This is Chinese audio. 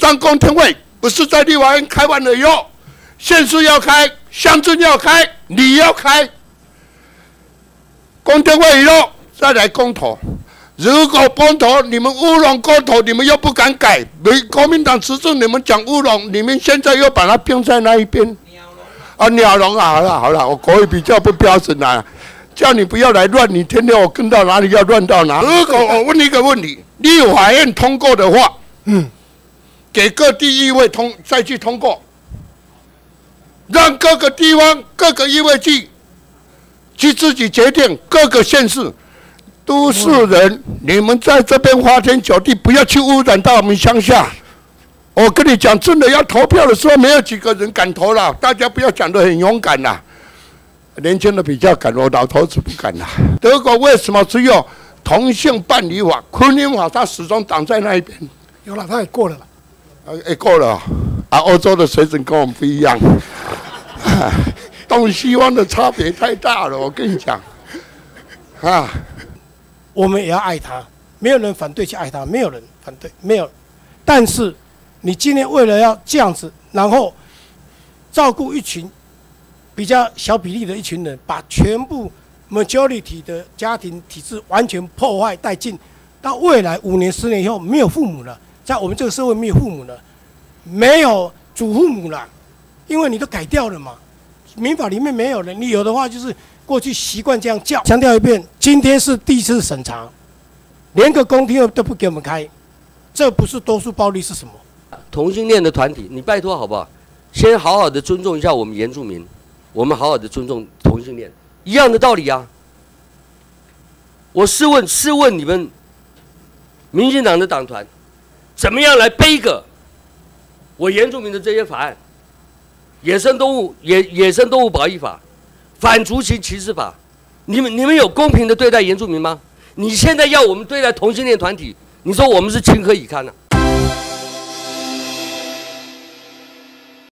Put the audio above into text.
上公听会，不是在立法院开完了以后，县市要开，乡镇要开，你要开，公听会以后再来公投。如果公投你们乌龙公投，你们又不敢改，国民党执政你们讲乌龙，你们现在又把它并在那一边。啊，鸟笼啊，好了，我国语比较不标准啦，叫你不要来乱，你天天我跟到哪里要乱到哪。如果我问你一个问题，立法院通过的话，给各地议会再去通过，让各个地方各个议会去自己决定，各个县市。都市人，你们在这边花天酒地，不要去污染到我们乡下。我跟你讲，真的要投票的时候，没有几个人敢投了。大家不要讲得很勇敢啦，年轻的比较敢，我老头子不敢啦。德国为什么只有同性伴侣法、婚姻法，他始终挡在那一边？ 有了，他也过了了。 也过了啊。欧洲的水准跟我们不一样，东西方的差别太大了。我跟你讲，啊。 我们也要爱他，没有人反对去爱他，没有人反对，没有。但是，你今天为了要这样子，然后照顾一群比较小比例的一群人，把全部 majority 的家庭体制完全破坏殆尽，到未来5年、10年以后没有父母了，在我们这个社会没有父母了，没有祖父母了，因为你都改掉了嘛，民法里面没有了，你有的话就是。过去习惯这样叫，强调一遍，今天是第一次审查，连个公听都不给我们开，这不是多数暴力是什么？ 同性恋的团体，你拜托好不好？先好好的尊重一下我们原住民，我们好好的尊重同性恋，一样的道理啊。我试问你们，民进党的党团，怎么样来背个我原住民的这些法案？野生动物保育法。反族群歧视法，你们有公平的对待原住民吗？你现在要我们对待同性恋团体，你说我们是情何以堪呢？